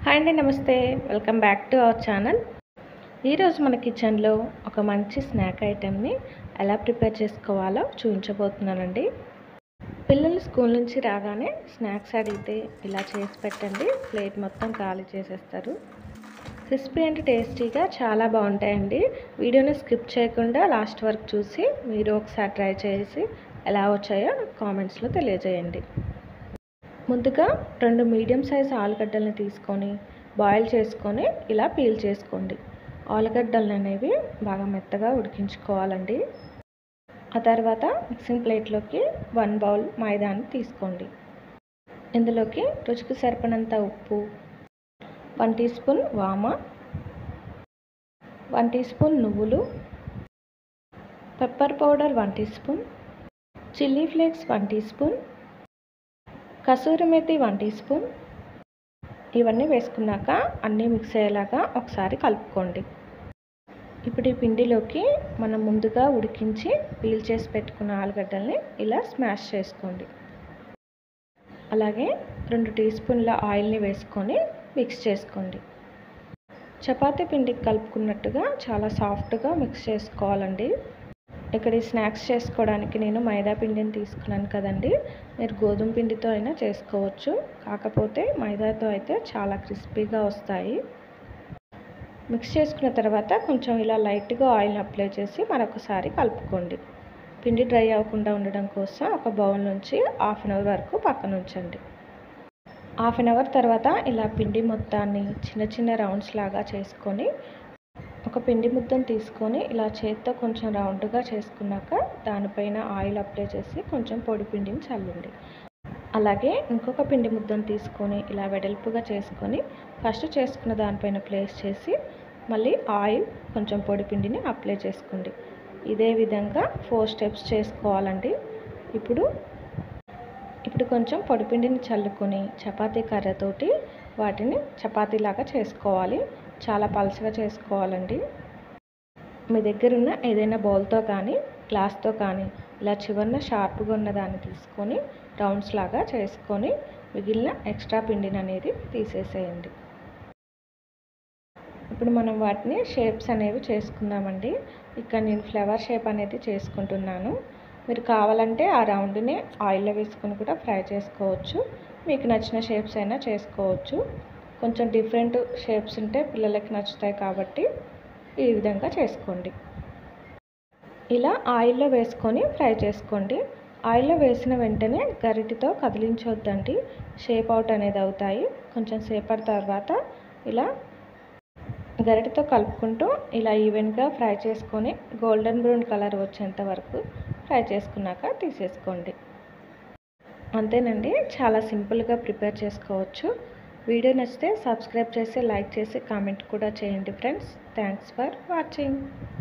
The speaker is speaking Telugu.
హాయ్ అండి, నమస్తే. Welcome back to our channel. ఈరోజు మన కిచెన్లో ఒక మంచి స్నాక్ ఐటెంని ఎలా ప్రిపేర్ చేసుకోవాలో చూపించబోతున్నానండి. పిల్లలు స్కూల్ నుంచి రాగానే స్నాక్స్ అడిగితే ఇలా చేసి పెట్టండి, ప్లేట్ మొత్తం ఖాళీ చేసేస్తారు. క్రిస్పీ అండ్ టేస్టీగా చాలా బాగుంటాయండి. వీడియోని స్కిప్ చేయకుండా లాస్ట్ వరకు చూసి మీరు ఒకసారి ట్రై చేసి ఎలా వచ్చాయో కామెంట్స్లో తెలియజేయండి. ముందుగా 2 మీడియం సైజ్ ఆలుగడ్డల్ని తీసుకొని బాయిల్ చేసుకొని ఇలా పీల్ చేసుకోండి. ఆలుగడ్డలు అనేవి బాగా మెత్తగా ఉడికించుకోవాలండి. ఆ తర్వాత మిక్సింగ్ ప్లేట్లోకి 1 బౌల్ మైదాని తీసుకోండి. ఇందులోకి రుచికి సరిపడినంత ఉప్పు, 1 టీ స్పూన్ వామ, 1 టీ స్పూన్ నువ్వులు, pepper powder 1 teaspoon, chilli flakes 1 teaspoon, kasuri methi 1 teaspoon. ఇవన్నీ వేసుకున్నాక అన్నీ మిక్స్ అయ్యేలాగా ఒకసారి కలుపుకోండి. ఇప్పుడు ఈ పిండిలోకి మనం ముందుగా ఉడికించి పీల్ చేసి పెట్టుకున్న ఆలుగడ్డల్ని ఇలా స్మాష్ చేసుకోండి. అలాగే 2 టీ స్పూన్ల ఆయిల్ని వేసుకొని మిక్స్ చేసుకోండి. చపాతీ పిండికి కలుపుకున్నట్టుగా చాలా సాఫ్ట్గా మిక్స్ చేసుకోవాలండి. ఇక్కడ ఈ స్నాక్స్ చేసుకోవడానికి నేను మైదా పిండిని తీసుకున్నాను కదండి. మీరు గోధుమ పిండితో అయినా చేసుకోవచ్చు, కాకపోతే మైదాతో అయితే చాలా క్రిస్పీగా వస్తాయి. మిక్స్ చేసుకున్న తర్వాత కొంచెం ఇలా లైట్గా ఆయిల్ని అప్లై చేసి మరొకసారి కలుపుకోండి. పిండి డ్రై అవ్వకుండా ఉండడం కోసం ఒక బౌల్ నుంచి 1/2 అవర్ వరకు పక్కన ఉంచండి. 1/2 అవర్ తర్వాత ఇలా పిండి మొత్తాన్ని చిన్న చిన్న రౌండ్స్ లాగా చేసుకొని ఒక పిండి ముద్దను తీసుకొని ఇలా చేత్తో కొంచెం రౌండ్గా చేసుకున్నాక దానిపైన ఆయిల్ అప్లై చేసి కొంచెం పొడి పిండిని చల్లండి. అలాగే ఇంకొక పిండి ముద్దను తీసుకొని ఇలా వెడల్పుగా చేసుకొని ఫస్ట్ చేసుకున్న దానిపైన ప్లేస్ చేసి మళ్ళీ ఆయిల్ కొంచెం పొడి పిండిని అప్లై చేసుకోండి. ఇదే విధంగా 4 స్టెప్స్ చేసుకోవాలండి. ఇప్పుడు కొంచెం పొడిపిండిని చల్లుకొని చపాతీ కర్రతోటి వాటిని చపాతీలాగా చేసుకోవాలి. చాలా పలచగా చేసుకోవాలండి. మీ దగ్గర ఉన్న ఏదైనా బౌల్తో కానీ గ్లాస్తో కానీ ఇలా చివరన షార్ప్గా ఉన్న దాన్ని తీసుకొని రౌండ్స్ లాగా చేసుకొని మిగిలిన ఎక్స్ట్రా పిండిని అనేది తీసేసేయండి. ఇప్పుడు మనం వాటిని షేప్స్ అనేవి చేసుకుందామండి. ఇక్కడ నేను ఫ్లవర్ షేప్ అనేది చేసుకుంటున్నాను. మీరు కావాలంటే ఆ రౌండ్ని ఆయిల్లో వేసుకొని కూడా ఫ్రై చేసుకోవచ్చు. మీకు నచ్చిన షేప్స్ అయినా చేసుకోవచ్చు. కొంచెం డిఫరెంట్ షేప్స్ ఉంటే పిల్లలకి నచ్చుతాయి కాబట్టి ఈ విధంగా చేసుకోండి. ఇలా ఆయిల్లో వేసుకొని ఫ్రై చేసుకోండి. ఆయిల్లో వేసిన వెంటనే గరిటెతో కదిలించొద్దండి, షేప్ అవుట్ అనేది అవుతాయి. కొంచెం సేపటి తర్వాత ఇలా గరిటెతో కలుపుకుంటూ ఇలా ఈవెన్గా ఫ్రై చేసుకొని గోల్డెన్ బ్రౌన్ కలర్ వచ్చేంత వరకు ఫ్రై చేసుకున్నాక తీసేసుకోండి. అంతేనండి, చాలా సింపుల్గా ప్రిపేర్ చేసుకోవచ్చు. వీడియో నచ్చితే సబ్స్క్రైబ్ చేసి లైక్ చేసి కామెంట్ కూడా చేయండి ఫ్రెండ్స్. Thanks for watching.